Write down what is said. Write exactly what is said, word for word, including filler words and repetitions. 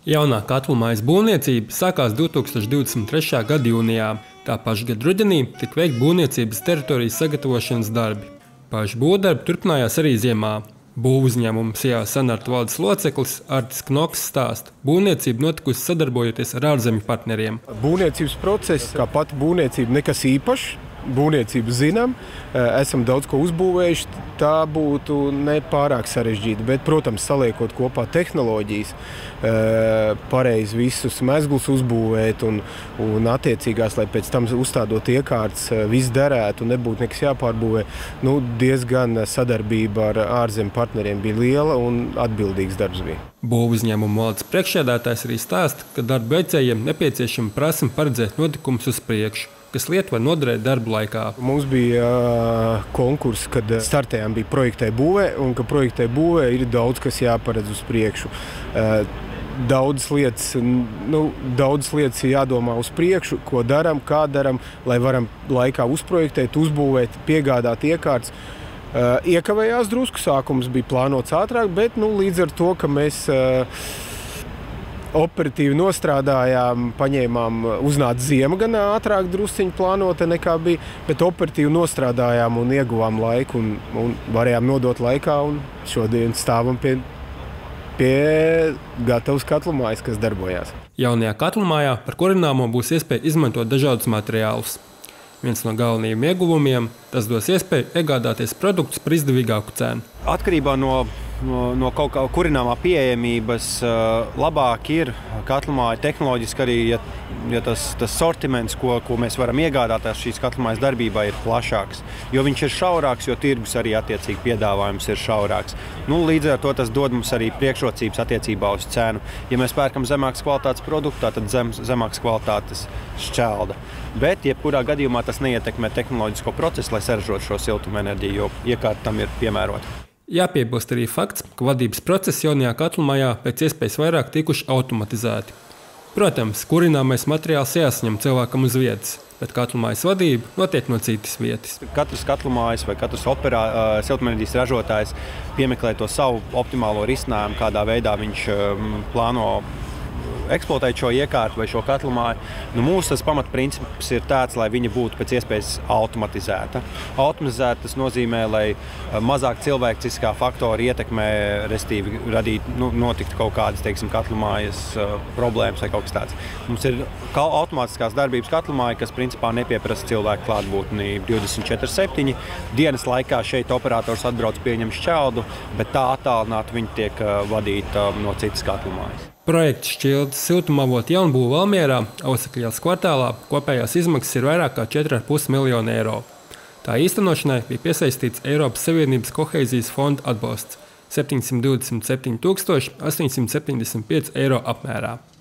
Jaunā katlumājas būvniecība sākās divs tūkstoši divdesmit trešā gada jūnijā. Tā paša gada rudenī tika veikti būvniecības teritorijas sagatavošanas darbi. Paši būvdarbi turpinājās arī ziemā. Būvu uzņēmuma Sijā Sanartu valdes loceklis Artis Knoks stāsta. Būvniecība notikusi sadarbojoties ar ārzemju partneriem. Būvniecības process, kā pati būvniecība, nekas īpašs. Būvniecību zinām, esam daudz ko uzbūvējuši, tā būtu nepārāk sarežģīta, bet, protams, saliekot kopā tehnoloģijas, pareizi visus mezglus uzbūvēt un, un attiecīgās, lai pēc tam uzstādot iekārtas, viss derētu un nebūtu nekas jāpārbūvē, nu, diezgan sadarbība ar ārzemju partneriem bija liela un atbildīgs darbs bija. Būvu uzņēmuma valdes priekšsēdētājs arī stāsta, ka darba veicējiem nepieciešama prasme paredzēt notikumus uz priekšu, kas lietu var noderēt darba laikā. Mums bija uh, konkurss, kad startējām bija projektē būvē, un ka projektē būvē ir daudz, kas jāparedz uz priekšu. Uh, Daudzas lietas, nu, daudzas lietas ir jādomā uz priekšu, ko daram, kā daram, lai varam laikā uzprojektēt, uzbūvēt, piegādāt iekārtas. Uh, iekavējās drusku, sākums bija plānots ātrāk, bet nu, līdz ar to, ka mēs uh, operatīvi nostrādājām, paņēmām, uznāca ziema gan ātrāk drusciņi plānota nekā bija, bet operatīvi nostrādājām un ieguvām laiku un, un varējām nodot laikā un šodien stāvam pie, pie gatavas katlumājas, kas darbojās. Jaunajā katlumājā par kurināmo būs iespēja izmantot dažādus materiālus. Viens no galvenajiem ieguvumiem – tas dos iespēju iegādāties produktus par izdevīgāku cenu. Atkarībā no No, no kaut kā kurināmā pieejamības uh, labāk ir katlumāja tehnoloģiski arī, ja, ja tas, tas sortiments, ko, ko mēs varam iegādāties šīs katlumājas darbībā, ir plašāks. Jo viņš ir šaurāks, jo tirgus arī attiecīgi piedāvājums ir šaurāks. Nu, līdz ar to tas dod mums arī priekšrocības attiecībā uz cenu. Ja mēs pērkam zemākas kvalitātes produktu, tad zem, zemākas kvalitātes šķelda. Bet, jebkurā gadījumā tas neietekmē tehnoloģisko procesu, lai saražotu šo siltumenerģiju, jo iekārta tam ir piemērota. Jāpiebilst arī fakts, ka vadības procesi jaunajā katlumājā pēc iespējas vairāk tikuši automatizēti. Protams, kurināmais materiāls jāsaņem cilvēkam uz vietas, bet katlumājas vadība notiek no citas vietas. Katrs katlumājas vai katrs operā, uh, siltumenerģijas ražotājs piemeklē to savu optimālo risinājumu, kādā veidā viņš um, plāno eksploatēt šo iekārtu vai šo katlumāju. Nu, mūsu tas pamatprincips ir tāds, lai viņa būtu pēc iespējas automatizēta. Automatizēta tas nozīmē, lai mazāk cilvēciskā faktora ietekmē, restīvi radīt, nu, notikt kaut kādas, teiksim, katlumājas uh, problēmas vai kaut kas tāds. Mums ir automātiskās darbības katlumāja, kas principā nepieprasa cilvēku klātbūtni divdesmit četri septiņi. Dienas laikā šeit operators atbrauc pieņem šķeldu, bet tā attālināti viņi tiek uh, vadīta uh, no citas katlumājas. Projekts Šķildes siltumavota jaunbūve Valmierā, Ausakļielas kvartālā, kopējās izmaksas ir vairāk kā četri ar pus miljoni eiro. Tā īstenošanai bija piesaistīts Eiropas Savienības kohēzijas fonda atbalsts – septiņsimt divdesmit septiņi tūkstoši astoņsimt septiņdesmit pieci eiro apmērā.